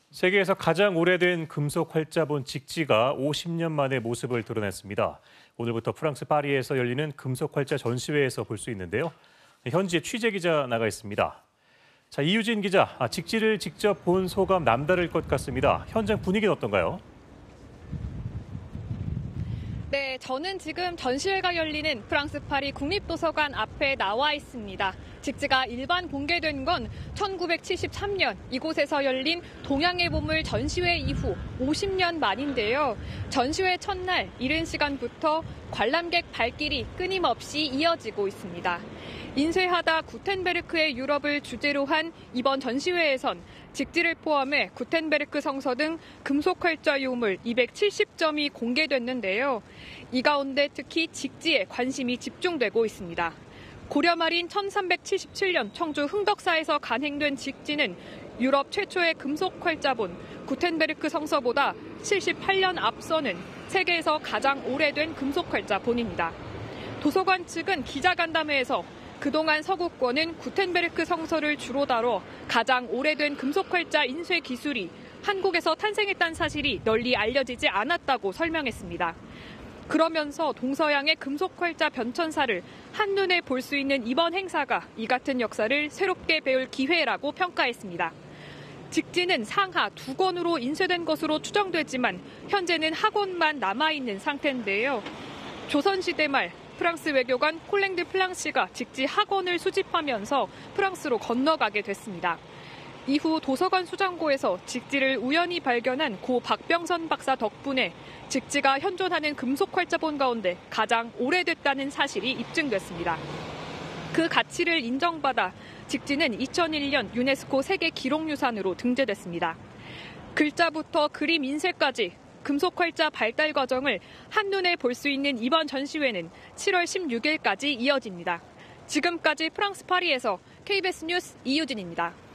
세계에서 가장 오래된 금속 활자본 직지가 50년 만에 모습을 드러냈습니다. 오늘부터 프랑스 파리에서 열리는 금속 활자 전시회에서 볼 수 있는데요. 현지에 취재 기자 나가 있습니다. 자, 이유진 기자, 직지를 직접 본 소감 남다를 것 같습니다. 현장 분위기는 어떤가요? 네, 저는 지금 전시회가 열리는 프랑스 파리 국립도서관 앞에 나와 있습니다. 직지가 일반 공개된 건 1973년 이곳에서 열린 동양의 보물 전시회 이후 50년 만인데요. 전시회 첫날 이른 시간부터 관람객 발길이 끊임없이 이어지고 있습니다. 인쇄하다 구텐베르크의 유럽을 주제로 한 이번 전시회에선 직지를 포함해 구텐베르크 성서 등 금속 활자 유물 270점이 공개됐는데요. 이 가운데 특히 직지에 관심이 집중되고 있습니다. 고려 말인 1377년 청주 흥덕사에서 간행된 직지는 유럽 최초의 금속 활자본 구텐베르크 성서보다 78년 앞서는 세계에서 가장 오래된 금속 활자본입니다. 도서관 측은 기자간담회에서 그동안 서구권은 구텐베르크 성서를 주로 다뤄 가장 오래된 금속 활자 인쇄 기술이 한국에서 탄생했다는 사실이 널리 알려지지 않았다고 설명했습니다. 그러면서 동서양의 금속 활자 변천사를 한눈에 볼 수 있는 이번 행사가 이 같은 역사를 새롭게 배울 기회라고 평가했습니다. 직지는 상하 2권으로 인쇄된 것으로 추정되지만 현재는 하권만 남아있는 상태인데요. 조선시대 말 프랑스 외교관 콜랭 드 플랑시가 직지 하권을 수집하면서 프랑스로 건너가게 됐습니다. 이후 도서관 수장고에서 직지를 우연히 발견한 고 박병선 박사 덕분에 직지가 현존하는 금속 활자본 가운데 가장 오래됐다는 사실이 입증됐습니다. 그 가치를 인정받아 직지는 2001년 유네스코 세계 기록유산으로 등재됐습니다. 글자부터 그림 인쇄까지 금속 활자 발달 과정을 한눈에 볼 수 있는 이번 전시회는 7월 16일까지 이어집니다. 지금까지 프랑스 파리에서 KBS 뉴스 이유진입니다.